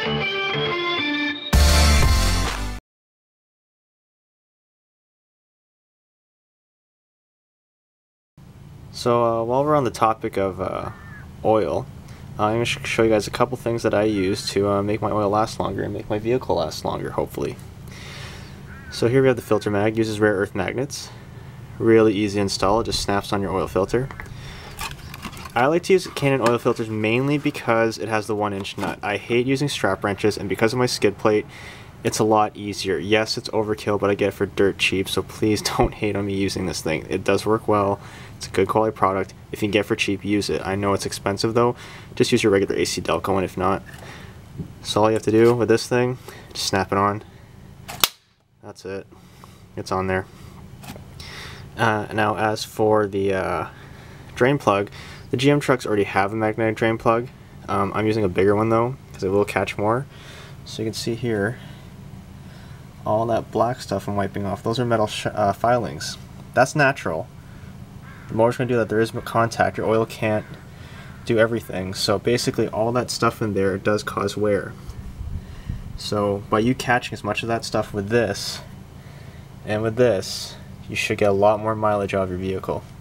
So while we're on the topic of oil, I'm going to show you guys a couple things that I use to make my oil last longer and make my vehicle last longer, hopefully. So here we have the FilterMAG. Uses rare earth magnets. Really easy to install. It just snaps on your oil filter. I like to use Canon oil filters mainly because it has the 1-inch nut. I hate using strap wrenches, and because of my skid plate, it's a lot easier. Yes, it's overkill, but I get it for dirt cheap, so please don't hate on me using this thing. It does work well. It's a good quality product. If you can get it for cheap, use it. I know it's expensive though. Just use your regular AC Delco one if not. So all you have to do with this thing, just snap it on. That's it. It's on there. Now as for the drain plug, the GM trucks already have a magnetic drain plug. I'm using a bigger one though, because it will catch more. So you can see here, all that black stuff I'm wiping off, those are metal filings. That's natural. The motor's going to do that. There is contact. Your oil can't do everything. So basically all that stuff in there does cause wear. So by you catching as much of that stuff with this and with this, you should get a lot more mileage out of your vehicle.